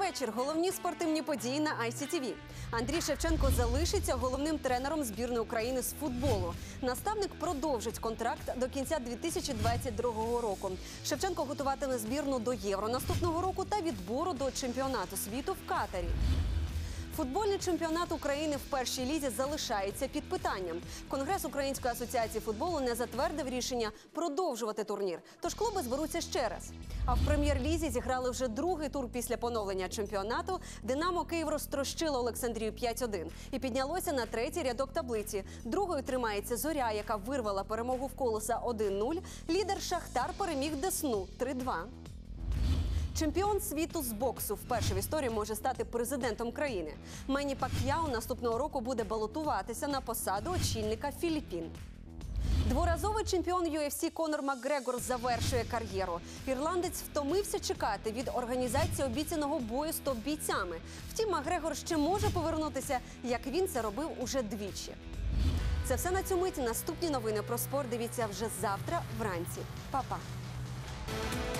вечір. Головні спортивні події на ICTV. Андрій Шевченко залишиться головним тренером збірної України з футболу. Наставник продовжить контракт до кінця 2022 року. Шевченко готуватиме збірну до Євро наступного року та відбору до чемпіонату світу в Катарі. Футбольний чемпіонат України в першій лізі залишається під питанням. Конгрес Української асоціації футболу не затвердив рішення продовжувати турнір, тож клуби зберуться ще раз. А в прем'єр-лізі зіграли вже другий тур після поновлення чемпіонату. «Динамо» Київ розтрощило Олександрію 5-1 і піднялося на третій рядок таблиці. Другою тримається «Зоря», яка вирвала перемогу в «Колоса» 1-0. Лідер «Шахтар» переміг «Десну» 3-2. Чемпіон світу з боксу вперше в історії може стати президентом країни. Менні Пак'яо наступного року буде балотуватися на посаду очільника Філіппін. Дворазовий чемпіон UFC Конор Макгрегор завершує кар'єру. Ірландець втомився чекати від організації обіцяного бою з топ-бійцями. Втім, Макгрегор ще може повернутися, як він це робив уже двічі. Це все на цю мить. Наступні новини про спорт дивіться вже завтра вранці. Па-па!